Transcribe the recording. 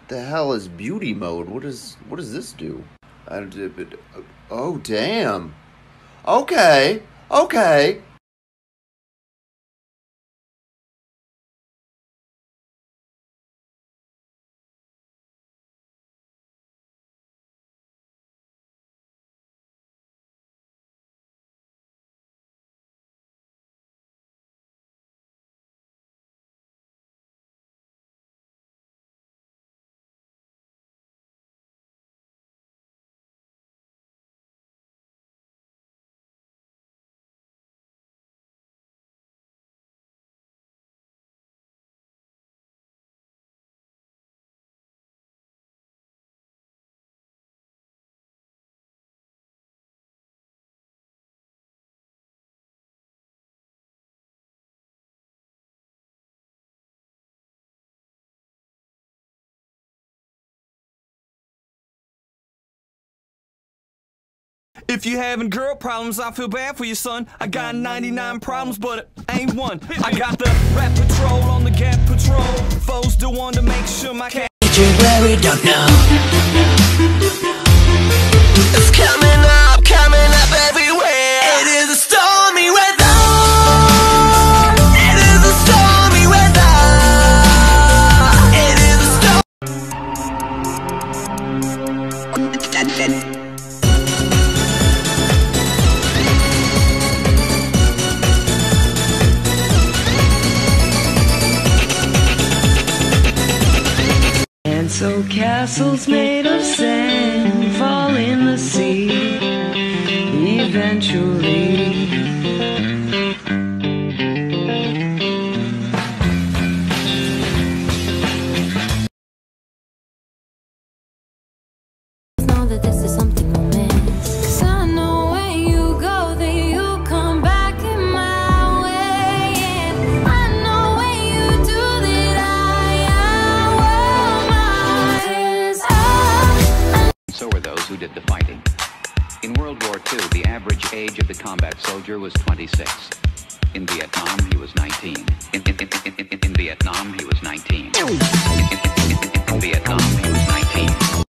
The hell is beauty mode? What does this do? I did it. Oh damn. Okay. Okay. If you having girl problems, I feel bad for you, son. I got 99 problems, but it ain't one. I got the rap patrol on the Gap Patrol. Foes the one to make sure my cat. Where we don't know. It's coming up everywhere. It is a stormy weather. It is a stormy weather. It is a storm. And so castles made of sand fall in the sea eventually. Know that this is something I miss. 'Cause I know when you go, then you come back in my way. And I know when you do that, I will my tears. So were those who did the fighting. In World War II, the average age of the combat soldier was 26. In Vietnam, he was 19. In Vietnam, he was 19. In Vietnam, he was 19.